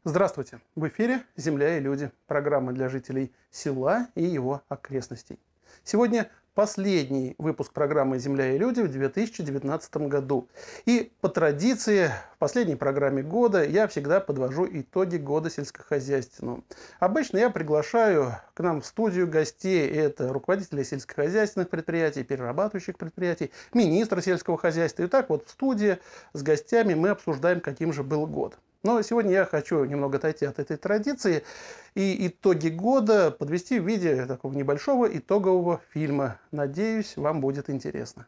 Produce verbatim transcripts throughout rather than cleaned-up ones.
Здравствуйте! В эфире «Земля и люди» – программа для жителей села и его окрестностей. Сегодня последний выпуск программы «Земля и люди» в две тысячи девятнадцатом году. И по традиции в последней программе года я всегда подвожу итоги года сельскохозяйственного. Обычно я приглашаю к нам в студию гостей. Это руководители сельскохозяйственных предприятий, перерабатывающих предприятий, министра сельского хозяйства. И так вот в студии с гостями мы обсуждаем, каким же был год. Но сегодня я хочу немного отойти от этой традиции и итоги года подвести в виде такого небольшого итогового фильма. Надеюсь, вам будет интересно.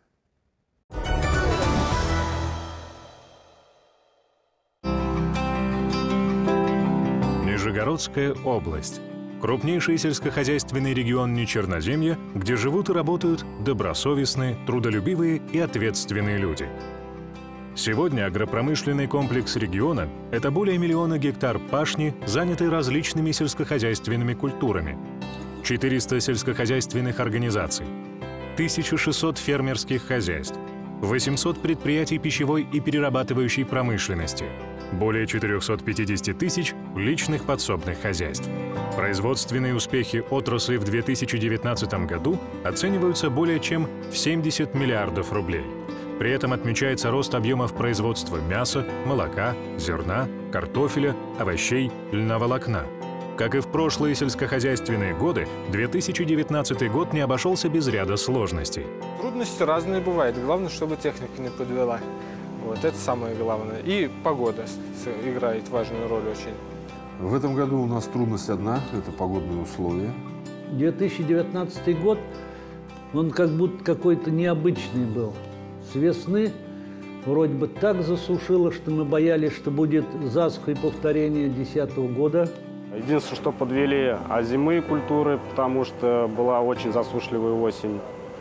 Нижегородская область. Крупнейший сельскохозяйственный регион Нечерноземья, где живут и работают добросовестные, трудолюбивые и ответственные люди. Сегодня агропромышленный комплекс региона – это более миллиона гектар пашни, занятой различными сельскохозяйственными культурами, четыреста сельскохозяйственных организаций, тысяча шестьсот фермерских хозяйств, восемьсот предприятий пищевой и перерабатывающей промышленности, более четырехсот пятидесяти тысяч личных подсобных хозяйств. Производственные успехи отрасли в две тысячи девятнадцатом году оцениваются более чем в семьдесят миллиардов рублей. При этом отмечается рост объемов производства мяса, молока, зерна, картофеля, овощей, льноволокна. Как и в прошлые сельскохозяйственные годы, две тысячи девятнадцатый год не обошелся без ряда сложностей. Трудности разные бывают. Главное, чтобы техника не подвела. Вот это самое главное. И погода играет важную роль очень. В этом году у нас трудность одна – это погодные условия. две тысячи девятнадцатый год, он как будто какой-то необычный был. С весны вроде бы так засушило, что мы боялись, что будет засуха и повторение две тысячи десятого года. Единственное, что подвели озимые культуры, потому что была очень засушливая осень.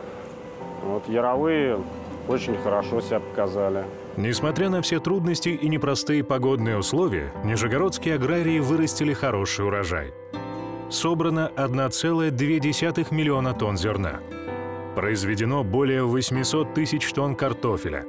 Вот яровые очень хорошо себя показали. Несмотря на все трудности и непростые погодные условия, нижегородские аграрии вырастили хороший урожай. Собрано одна целая две десятых миллиона тонн зерна. Произведено более восьмисот тысяч тонн картофеля,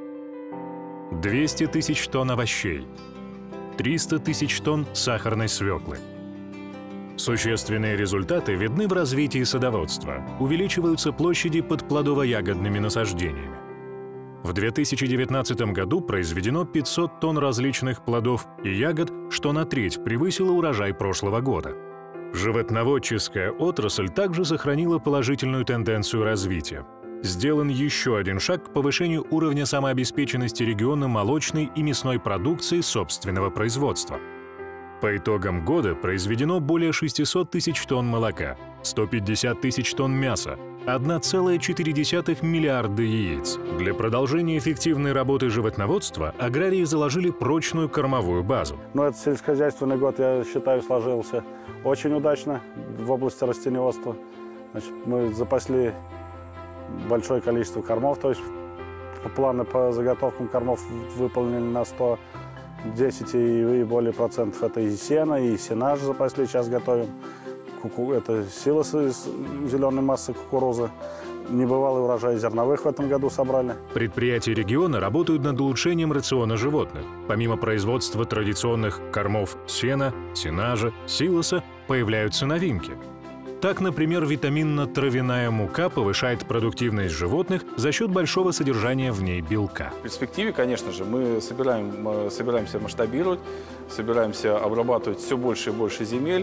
двести тысяч тонн овощей, триста тысяч тонн сахарной свеклы. Существенные результаты видны в развитии садоводства. Увеличиваются площади под плодово-ягодными насаждениями. В две тысячи девятнадцатом году произведено пятьсот тонн различных плодов и ягод, что на треть превысило урожай прошлого года. Животноводческая отрасль также сохранила положительную тенденцию развития. Сделан еще один шаг к повышению уровня самообеспеченности региона молочной и мясной продукции собственного производства. По итогам года произведено более шестисот тысяч тонн молока, сто пятьдесят тысяч тонн мяса, одна целая четыре десятых миллиарда яиц. Для продолжения эффективной работы животноводства аграрии заложили прочную кормовую базу. Но этот сельскохозяйственный год, я считаю, сложился очень удачно в области растениеводства. Значит, мы запасли большое количество кормов, то есть планы по заготовкам кормов выполнили на сто десять и более процентов. Это и сено, и сенаж запасли, сейчас готовим. Это силос из зеленой массы кукурузы. Небывалый урожай зерновых в этом году собрали. Предприятия региона работают над улучшением рациона животных. Помимо производства традиционных кормов сена, сенажа, силоса, появляются новинки. Так, например, витаминно-травяная мука повышает продуктивность животных за счет большого содержания в ней белка. В перспективе, конечно же, мы собираем, собираемся масштабировать, собираемся обрабатывать все больше и больше земель,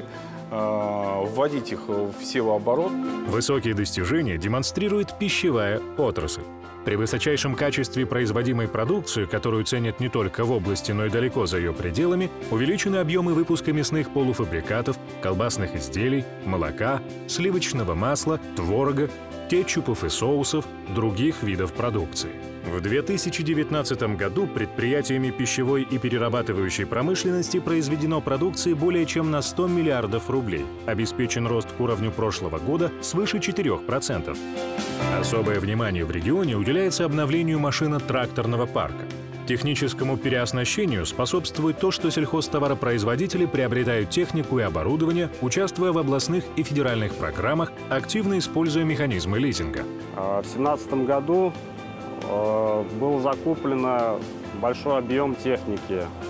вводить их в севооборот. Высокие достижения демонстрирует пищевая отрасль. При высочайшем качестве производимой продукции, которую ценят не только в области, но и далеко за ее пределами, увеличены объемы выпуска мясных полуфабрикатов, колбасных изделий, молока, сливочного масла, творога, кетчупов и соусов, других видов продукции. В две тысячи девятнадцатом году предприятиями пищевой и перерабатывающей промышленности произведено продукции более чем на сто миллиардов рублей. Обеспечен рост к уровню прошлого года свыше четырёх процентов. Особое внимание в регионе уделяется обновлению машино-тракторного парка. Техническому переоснащению способствует то, что сельхозтоваропроизводители приобретают технику и оборудование, участвуя в областных и федеральных программах, активно используя механизмы лизинга. В две тысячи семнадцатом году был закуплен большой объем техники.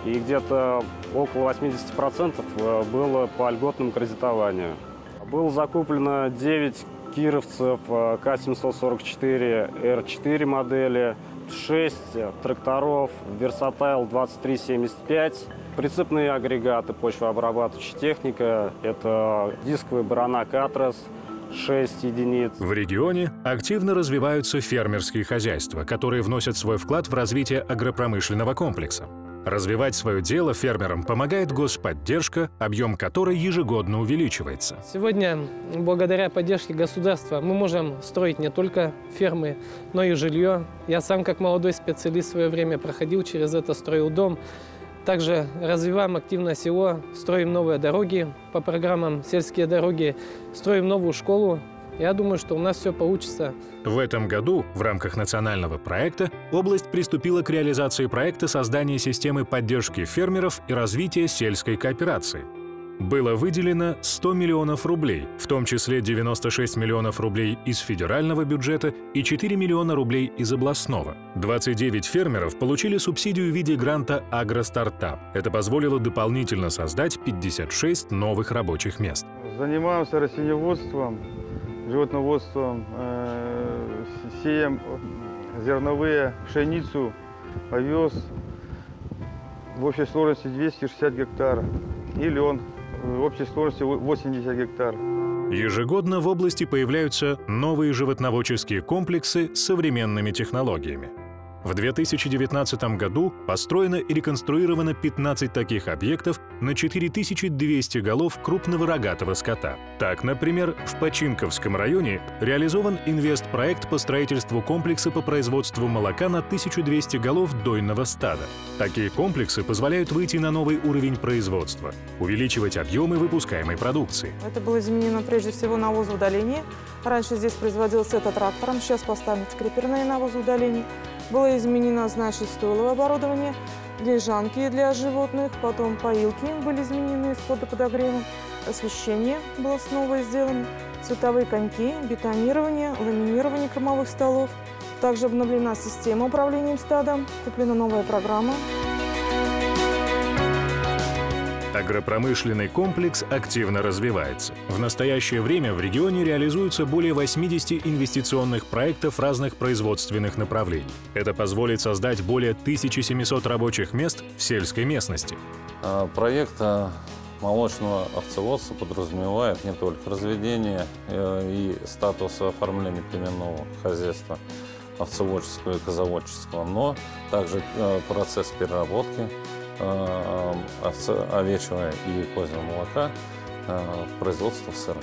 и где-то около восьмидесяти процентов было по льготному кредитованию. Было закуплено девять кировцев К семьсот сорок четыре Р четыре модели, шесть тракторов Versatile двадцать три семьдесят пять, прицепные агрегаты, почвообрабатывающая техника, это дисковый баранак Атрас, шесть единиц. В регионе активно развиваются фермерские хозяйства, которые вносят свой вклад в развитие агропромышленного комплекса. Развивать свое дело фермерам помогает господдержка, объем которой ежегодно увеличивается. Сегодня, благодаря поддержке государства, мы можем строить не только фермы, но и жилье. Я сам, как молодой специалист, в свое время проходил через это, строил дом. Также развиваем активно село, строим новые дороги по программам «Сельские дороги», строим новую школу. Я думаю, что у нас все получится. В этом году в рамках национального проекта область приступила к реализации проекта создания системы поддержки фермеров и развития сельской кооперации. Было выделено сто миллионов рублей, в том числе девяносто шесть миллионов рублей из федерального бюджета и четыре миллиона рублей из областного. двадцать девять фермеров получили субсидию в виде гранта «Агростартап». Это позволило дополнительно создать пятьдесят шесть новых рабочих мест. Занимаемся растениеводством, животноводством, э, сеем зерновые, пшеницу, овес в общей сложности двести шестьдесят гектар и лен в общей сложности восемьдесят гектар. Ежегодно в области появляются новые животноводческие комплексы с современными технологиями. В две тысячи девятнадцатом году построено и реконструировано пятнадцать таких объектов на четыре тысячи двести голов крупного рогатого скота. Так, например, в Починковском районе реализован инвестпроект по строительству комплекса по производству молока на тысячу двести голов дойного стада. Такие комплексы позволяют выйти на новый уровень производства, увеличивать объемы выпускаемой продукции. Это было изменено прежде всего навозоудаление. Раньше здесь производился это трактором, сейчас поставлено скриперное навозоудаление. Было изменено, значит, стойловое оборудование, лежанки для животных, потом поилки были изменены с фотоподогревом, освещение было снова сделано, световые коньки, бетонирование, ламинирование кормовых столов. Также обновлена система управления стадом, куплена новая программа. Агропромышленный комплекс активно развивается. В настоящее время в регионе реализуются более восьмидесяти инвестиционных проектов разных производственных направлений. Это позволит создать более тысячи семисот рабочих мест в сельской местности. Проект молочного овцеводства подразумевает не только разведение и статус оформления племенного хозяйства овцеводческого и козоводческого, но также процесс переработки овечьего и козьего молока в производство сыра.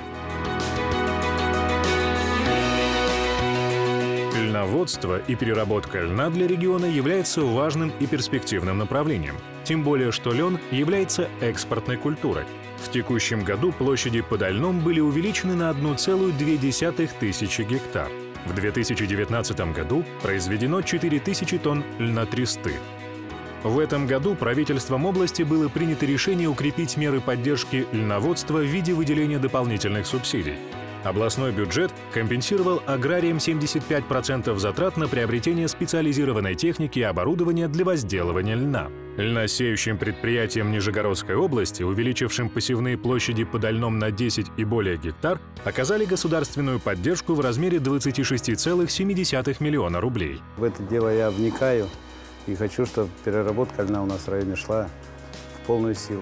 Льноводство и переработка льна для региона является важным и перспективным направлением. Тем более, что лен является экспортной культурой. В текущем году площади под льном были увеличены на одну целую две десятых тысячи гектар. В две тысячи девятнадцатом году произведено четыре тысячи тонн льнотресты. В этом году правительством области было принято решение укрепить меры поддержки льноводства в виде выделения дополнительных субсидий. Областной бюджет компенсировал аграриям семьдесят пять процентов затрат на приобретение специализированной техники и оборудования для возделывания льна. Льносеющим предприятиям Нижегородской области, увеличившим посевные площади под льном на десять и более гектар, оказали государственную поддержку в размере двадцати шести целых семи десятых миллиона рублей. В это дело я вникаю. И хочу, чтобы переработка льна у нас в районе шла в полную силу.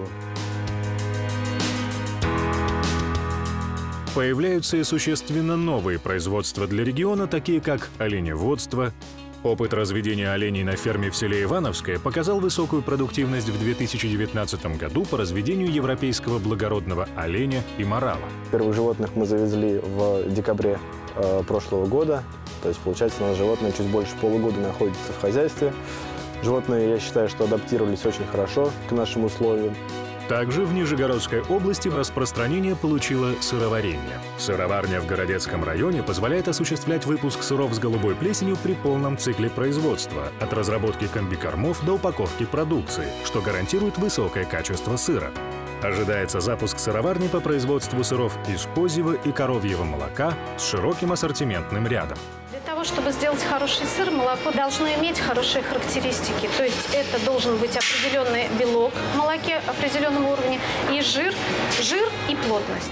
Появляются и существенно новые производства для региона, такие как оленеводство. Опыт разведения оленей на ферме в селе Ивановское показал высокую продуктивность в две тысячи девятнадцатом году по разведению европейского благородного оленя и морала. Первых животных мы завезли в декабре э, прошлого года. То есть, получается, у нас животные чуть больше полугода находятся в хозяйстве. Животные, я считаю, что адаптировались очень хорошо к нашим условиям. Также в Нижегородской области распространение получило сыроварение. Сыроварня в Городецком районе позволяет осуществлять выпуск сыров с голубой плесенью при полном цикле производства, от разработки комбикормов до упаковки продукции, что гарантирует высокое качество сыра. Ожидается запуск сыроварни по производству сыров из козьего и коровьего молока с широким ассортиментным рядом. Для того, чтобы сделать хороший сыр, молоко должно иметь хорошие характеристики. То есть это должен быть определенный белок в молоке определенного уровня и жир, жир и плотность.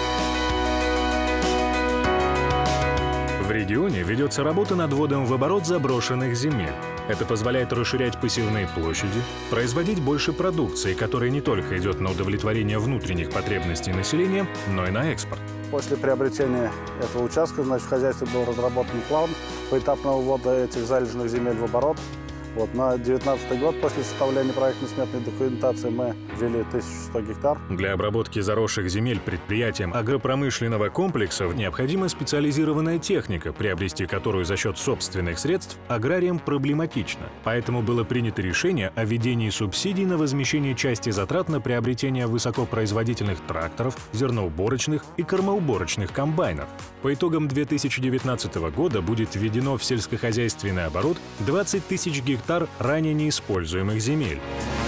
В регионе ведется работа над вводом в оборот заброшенных земель. Это позволяет расширять посевные площади, производить больше продукции, которая не только идет на удовлетворение внутренних потребностей населения, но и на экспорт. После приобретения этого участка, значит, в хозяйстве был разработан план поэтапного ввода этих залежных земель в оборот. Вот, на две тысячи девятнадцатый год после составления проектно-сметной документации мы ввели тысячу сто гектар. Для обработки заросших земель предприятиям агропромышленного комплекса необходима специализированная техника, приобрести которую за счет собственных средств аграриям проблематично. Поэтому было принято решение о введении субсидий на возмещение части затрат на приобретение высокопроизводительных тракторов, зерноуборочных и кормоуборочных комбайнов. По итогам две тысячи девятнадцатого года будет введено в сельскохозяйственный оборот двадцать тысяч гектаров гектар ранее неиспользуемых земель.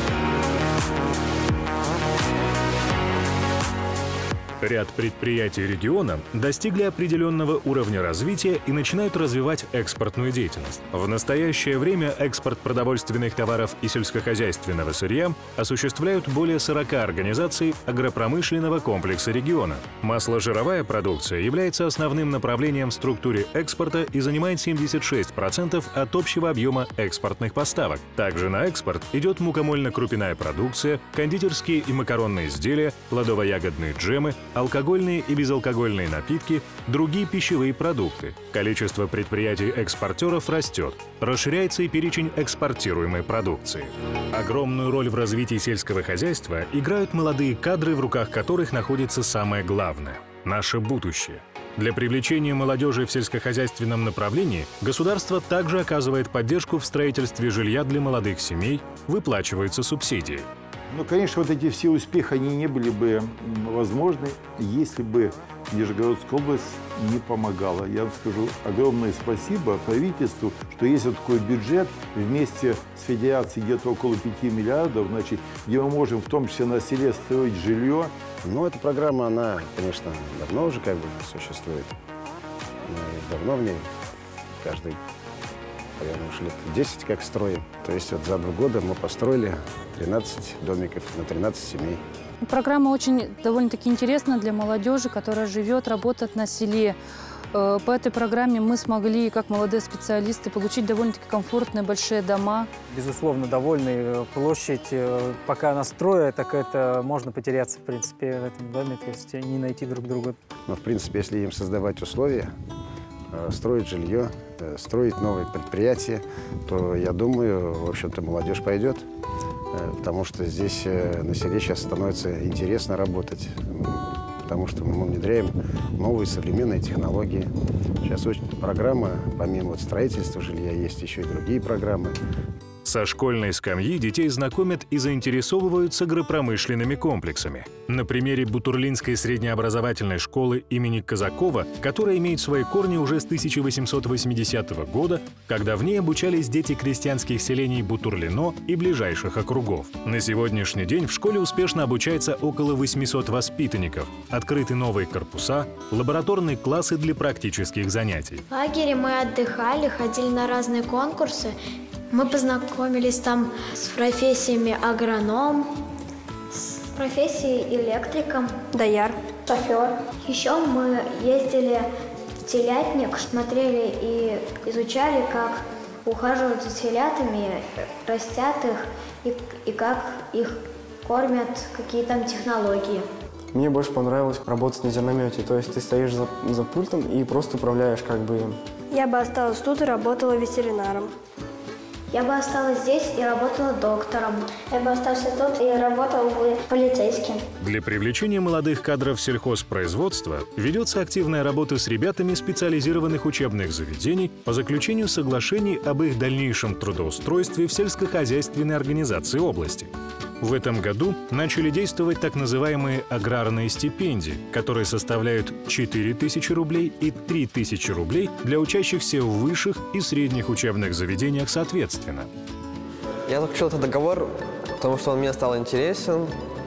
Ряд предприятий региона достигли определенного уровня развития и начинают развивать экспортную деятельность. В настоящее время экспорт продовольственных товаров и сельскохозяйственного сырья осуществляют более сорока организаций агропромышленного комплекса региона. Масложировая продукция является основным направлением в структуре экспорта и занимает семьдесят шесть процентов от общего объема экспортных поставок. Также на экспорт идет мукомольно-крупяная продукция, кондитерские и макаронные изделия, плодово-ягодные джемы, алкогольные и безалкогольные напитки, другие пищевые продукты. Количество предприятий-экспортеров растет. Расширяется и перечень экспортируемой продукции. Огромную роль в развитии сельского хозяйства играют молодые кадры, в руках которых находится самое главное – наше будущее. Для привлечения молодежи в сельскохозяйственном направлении государство также оказывает поддержку в строительстве жилья для молодых семей, выплачиваются субсидии. Ну, конечно, вот эти все успехи, они не были бы возможны, если бы Нижегородская область не помогала. Я вам скажу огромное спасибо правительству, что есть вот такой бюджет вместе с федерацией где-то около пяти миллиардов, значит, где мы можем в том числе на селе строить жилье. Ну, эта программа, она, конечно, давно уже как бы существует. Мы давно в ней каждый, наверное, уж лет десять как строим. То есть вот за два года мы построили тринадцать домиков на тринадцать семей. Программа очень довольно-таки интересна для молодежи, которая живет, работает на селе. По этой программе мы смогли, как молодые специалисты, получить довольно-таки комфортные большие дома. Безусловно, довольны. Площадь, пока она строит, так это можно потеряться, в принципе, в этом доме, то есть не найти друг друга. Но, в принципе, если им создавать условия, строить жилье, строить новые предприятия, то, я думаю, в общем-то, молодежь пойдет. Потому что здесь на селе сейчас становится интересно работать, потому что мы внедряем новые современные технологии. Сейчас очень программа, помимо вот строительства жилья, есть еще и другие программы. Со школьной скамьи детей знакомят и заинтересовывают с агропромышленными комплексами. На примере Бутурлинской среднеобразовательной школы имени Казакова, которая имеет свои корни уже с тысяча восемьсот восьмидесятого года, когда в ней обучались дети крестьянских селений Бутурлино и ближайших округов. На сегодняшний день в школе успешно обучается около восьмисот воспитанников. Открыты новые корпуса, лабораторные классы для практических занятий. В лагере мы отдыхали, ходили на разные конкурсы. Мы познакомились там с профессиями агроном, с профессией электриком, дояр, шофер. Еще мы ездили в телятник, смотрели и изучали, как ухаживать за телятами, растят их и, и как их кормят, какие там технологии. Мне больше понравилось работать на зерномете, то есть ты стоишь за, за пультом и просто управляешь как бы им. Я бы осталась тут и работала ветеринаром. Я бы осталась здесь и работала доктором. Я бы остался тут и работал бы полицейским. Для привлечения молодых кадров сельхозпроизводства ведется активная работа с ребятами специализированных учебных заведений по заключению соглашений об их дальнейшем трудоустройстве в сельскохозяйственной организации области. В этом году начали действовать так называемые аграрные стипендии, которые составляют четыре тысячи рублей и три тысячи рублей для учащихся в высших и средних учебных заведениях соответственно. Я заключил этот договор, потому что он мне стал интересен.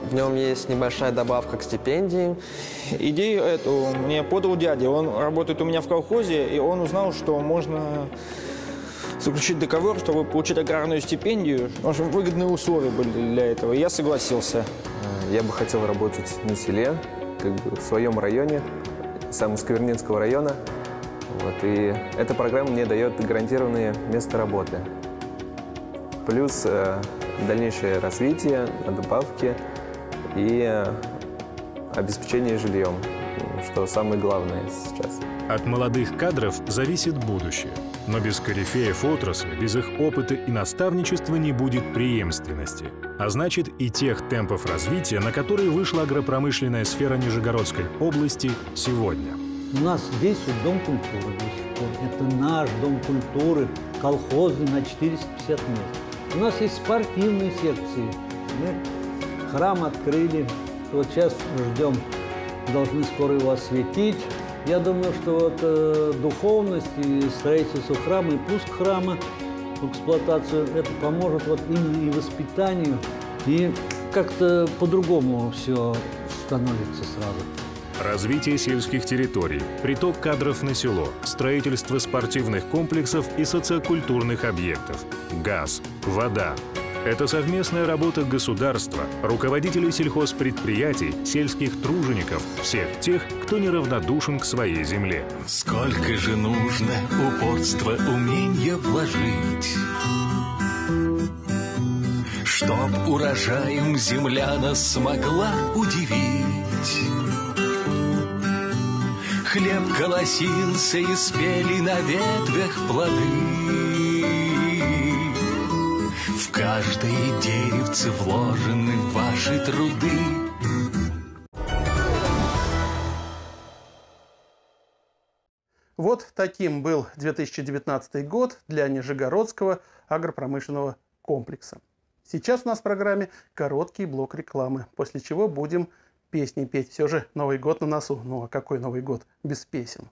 В нем есть небольшая добавка к стипендии. Идею эту мне подал дядя. Он работает у меня в колхозе, и он узнал, что можно заключить договор, чтобы получить аграрную стипендию. В общем, выгодные условия были для этого, и я согласился. Я бы хотел работать на селе, как бы в своем районе, сам из Сквернинского района. Вот, и эта программа мне дает гарантированное место работы. Плюс э, дальнейшее развитие, добавки и э, обеспечение жильем, что самое главное сейчас. От молодых кадров зависит будущее. Но без корифеев отрасли, без их опыта и наставничества не будет преемственности. А значит, и тех темпов развития, на которые вышла агропромышленная сфера Нижегородской области сегодня. У нас здесь вот Дом культуры до сих пор. Это наш Дом культуры, колхозный на четыреста пятьдесят мест. У нас есть спортивные секции. Мы храм открыли. Вот сейчас ждем, должны скоро его осветить. Я думаю, что вот э, духовность и строительство храма, и пуск храма в эксплуатацию, это поможет вот именно и воспитанию, и как-то по-другому все становится сразу. Развитие сельских территорий, приток кадров на село, строительство спортивных комплексов и социокультурных объектов, газ, вода. Это совместная работа государства, руководителей сельхозпредприятий, сельских тружеников, всех тех, кто неравнодушен к своей земле. Сколько же нужно упорства, умения вложить, чтоб урожаем земля нас смогла удивить. Хлеб колосился и спели на ветвях плоды. В каждое деревце вложены ваши труды. Вот таким был две тысячи девятнадцатый год для Нижегородского агропромышленного комплекса. Сейчас у нас в программе короткий блок рекламы, после чего будем песни петь. Все же Новый год на носу. Ну а какой Новый год без песен?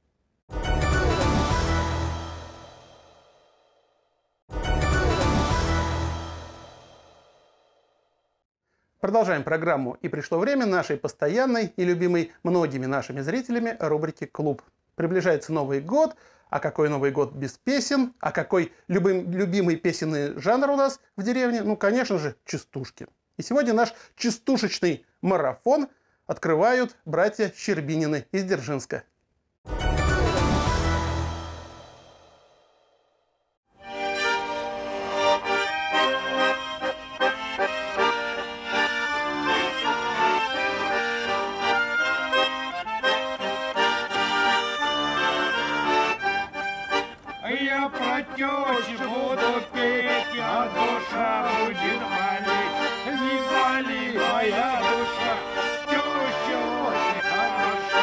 Продолжаем программу, и пришло время нашей постоянной и любимой многими нашими зрителями рубрики «Клуб». Приближается Новый год, а какой Новый год без песен, а какой любым, любимый песенный жанр у нас в деревне? Ну, конечно же, частушки. И сегодня наш частушечный марафон открывают братья Щербинины из Дзержинска. Я про тещу буду петь, а душа будет болеть. Не боли, моя душа, теща очень хороша.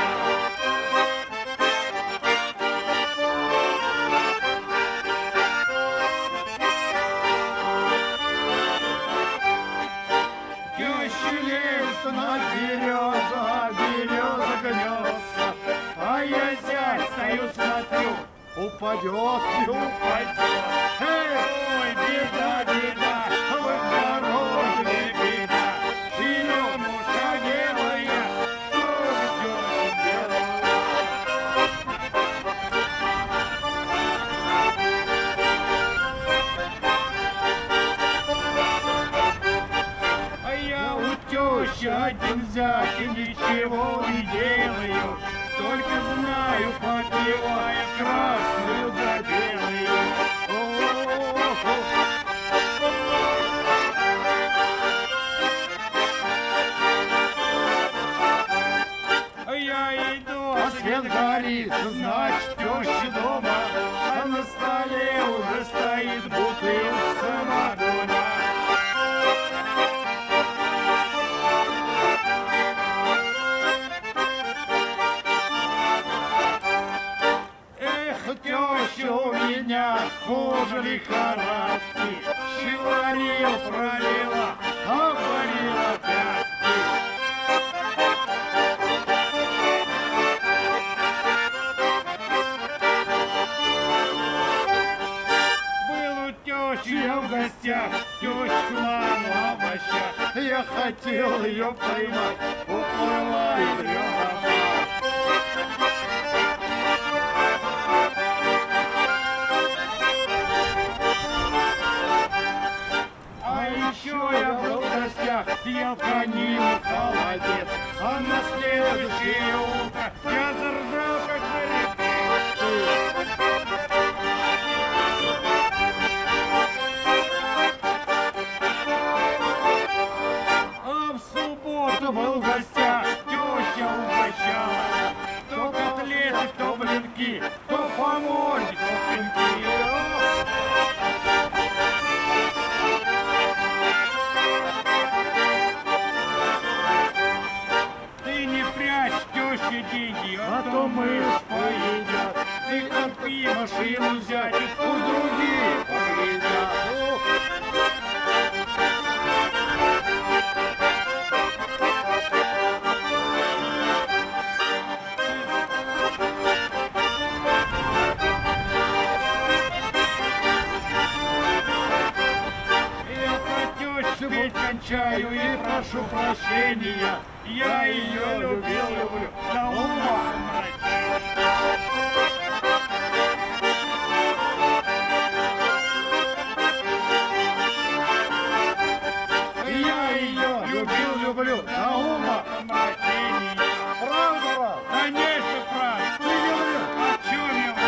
Теща лезет на береза, береза гнется, а я зять стою, смотрю. Упадет, упадет. Эй, ой, беда, беда, в дороге беда. Черемуша белая, что ждешь белая? А я у тещи один зять и ничего не делаю. Только знаю, попивая красную да белую. Я иду, а свет горит, значит, теща дома, а на столе уже стоит бутылка самогона. Теща у меня хуже лихорадки, щеларил пролила, обварила пятки. Был у тещи я в гостях, тещку маму обоща, я хотел ее поймать, уплыла ядрёна мать. А еще я был в гостях, ел конину холодец, а на следующее утро я заржал, как а в субботу был в гостях, теща угощала, то котлеты, то блинки, то по морде, то пинки. Ты не прячь тещи деньги, а то мышь поедят. Ты отпи машину взять, пусть другие поедят. Я про тещу петь кончаю и прошу прощения. Я ее любил, люблю, до ума Я ее любил, люблю, до ума помрачения. Правда, брат? Конечно, прав. Ты люблю. О чем я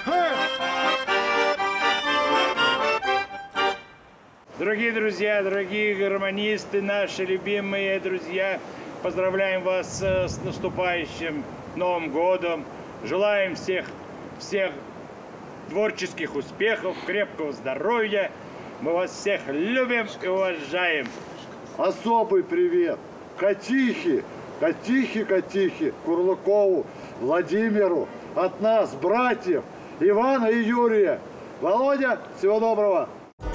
брат? Дорогие друзья, дорогие гармонисты, наши любимые друзья, поздравляем вас с наступающим Новым годом. Желаем всех, всех творческих успехов, крепкого здоровья. Мы вас всех любим и уважаем. Особый привет Катихе, Катихе, Катихе, Курлыкову, Владимиру, от нас, братьев Ивана и Юрия. Володя, всего доброго.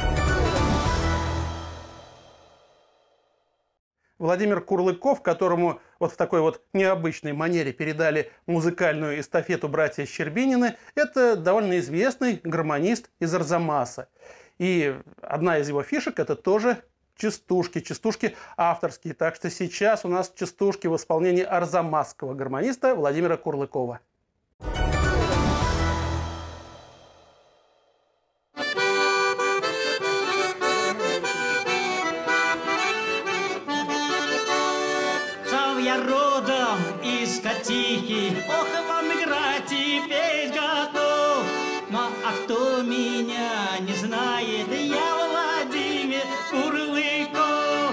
Владимир Курлыков, которому вот в такой вот необычной манере передали музыкальную эстафету братья Щербинины, это довольно известный гармонист из Арзамаса. И одна из его фишек – это тоже частушки, частушки авторские. Так что сейчас у нас частушки в исполнении арзамасского гармониста Владимира Курлыкова. Я родом из Катихи, ох, вам играть и петь готов. Ну, а кто меня не знает, я Владимир Курлыков.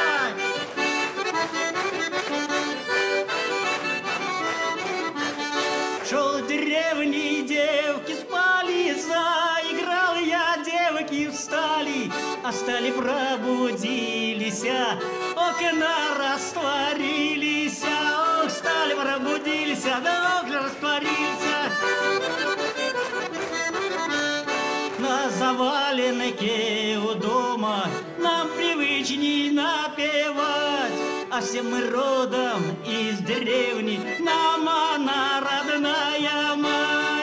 Шел деревни, девки спали, заиграл я, девки встали, а стали пробудились, окна растворились, ох, стали пробудились, да окна растворились. На заваленке у дома нам привычней напевать, а все мы родом из деревни, нам она родная мать.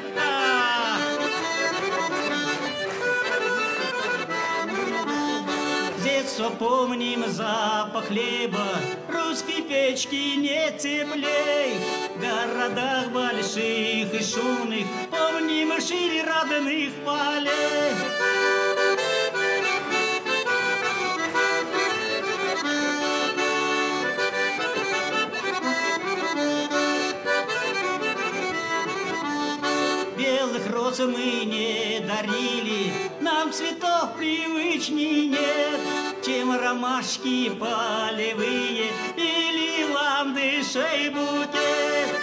С детства помним запах хлеба, русской печки не теплей. В городах больших и шумных помним шире родных полей. Белых роз мы не дарили, нам цветов привычней нет, чем ромашки полевые или ландышей букет.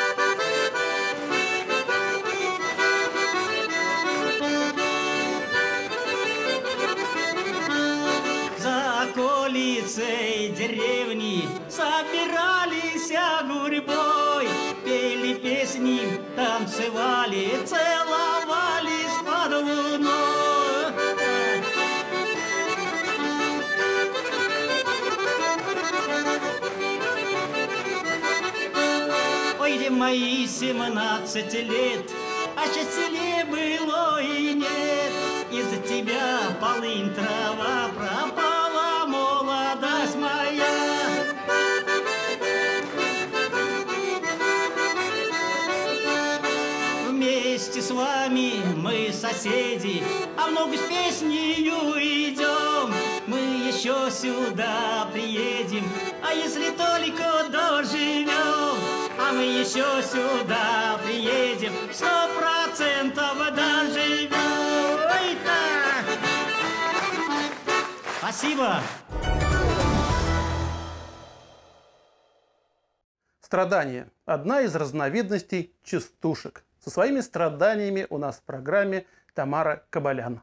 За околицей деревни собирались гурьбой, пели песни, танцевали, целовались под луной. Ой, где мои семнадцать лет, а счастье было и нет. Из-за тебя полынь трава пропала молодая. соседи, а в ногу с песнею идем. Мы еще сюда приедем, а если только доживем, а мы еще сюда приедем, сто процентов доживем. Ой-то! Спасибо! Страдание – одна из разновидностей частушек. Со своими страданиями у нас в программе Тамара Кабалян.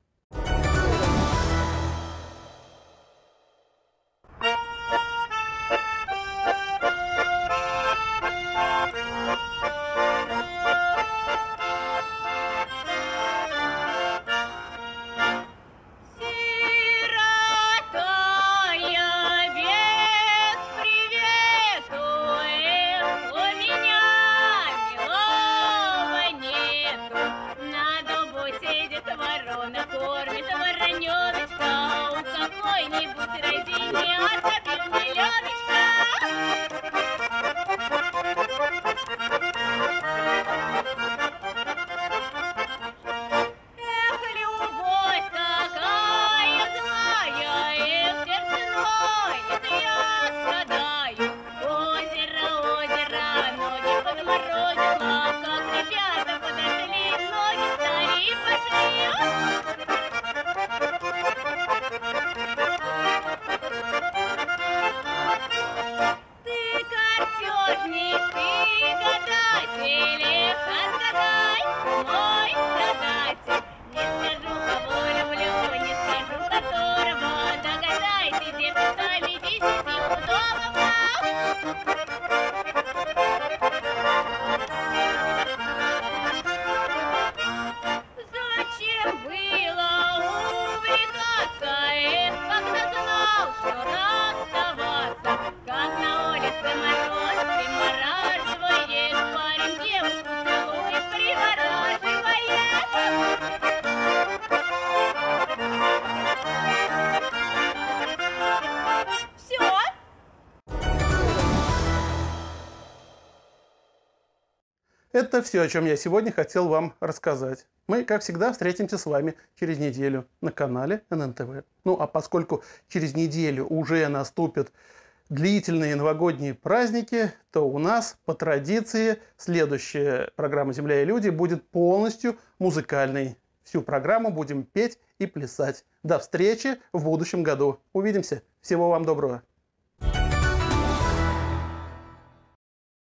Это все, о чем я сегодня хотел вам рассказать. Мы, как всегда, встретимся с вами через неделю на канале эн эн тэ вэ. Ну, а поскольку через неделю уже наступят длительные новогодние праздники, то у нас по традиции следующая программа «Земля и люди» будет полностью музыкальной. Всю программу будем петь и плясать. До встречи в будущем году. Увидимся. Всего вам доброго.